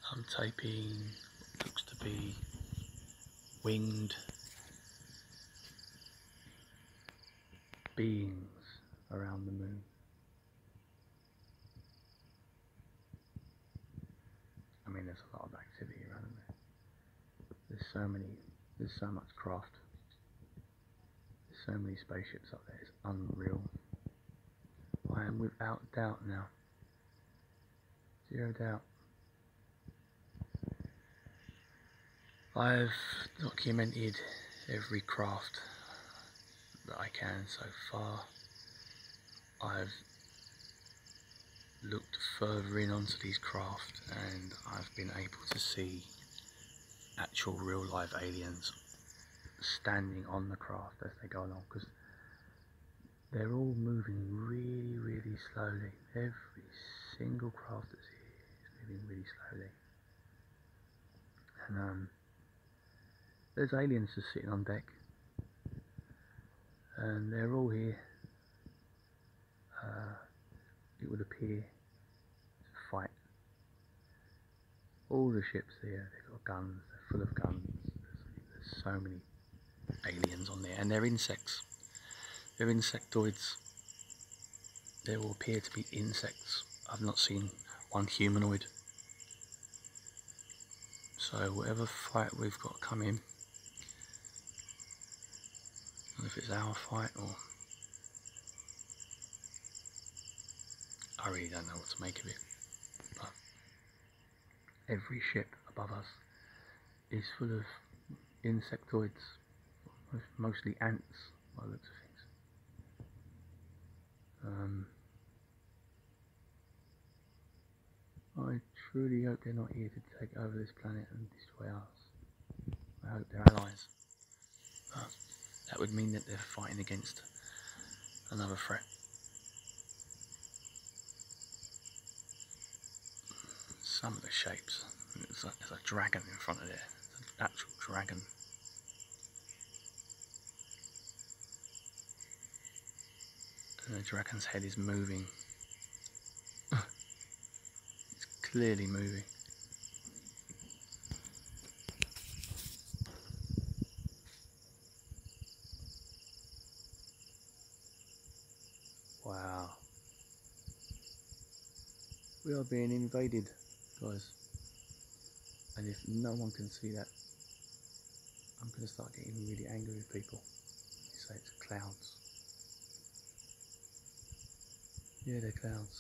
I'm taping what looks to be winged beings around the moon. I mean, there's a lot of activity around the moon. There's so much craft. There's so many spaceships up there, it's unreal. I am without doubt now. Zero doubt. I've documented every craft that I can so far. I've looked further in onto these craft and I've been able to see actual real live aliens standing on the craft as they go along, because they're all moving really slowly. Every single craft that's here is moving really slowly. And there's aliens just sitting on deck, and they're all here. It would appear to fight. All the ships here, they've got guns, they're full of guns. There's so many aliens on there, and they're insects. They're insectoids. They all appear to be insects. I've not seen one humanoid. So whatever fight we've got coming, I don't know if it's our fight or... I really don't know what to make of it. But every ship above us is full of insectoids, mostly ants by the looks of things. I truly hope they're not here to take over this planet and destroy us. I hope they're allies. But that would mean that they're fighting against another threat. Some of the shapes, there's a dragon in front of there, it's an actual dragon. And the dragon's head is moving. It's clearly moving. Wow. We are being invaded, guys. And if no one can see that, I'm going to start getting really angry with people. They say it's clouds. Yeah, they're clouds.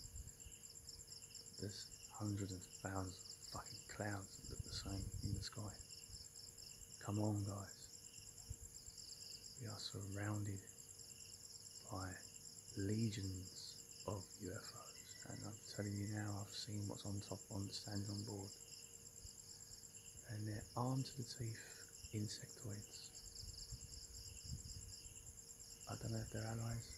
There's hundreds of thousands of fucking clouds that look the same in the sky. Come on, guys. We are surrounded by legions of UFOs. And I'm telling you now, I've seen what's on top standing on board. And they're armed to the teeth insectoids. I don't know if they're allies.